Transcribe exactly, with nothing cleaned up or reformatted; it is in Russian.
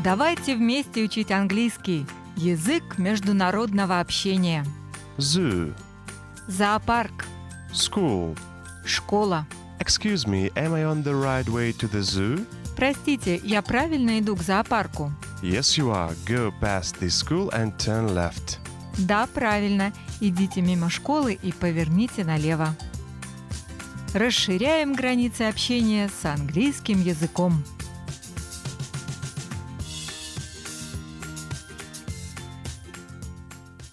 Давайте вместе учить английский. Язык международного общения. Zoo. Зоопарк. School. Школа. Excuse me, am I on the right way to the zoo? Простите, я правильно иду к зоопарку? Yes, you are. Go past the school and turn left. Да, правильно. Идите мимо школы и поверните налево. Расширяем границы общения с английским языком.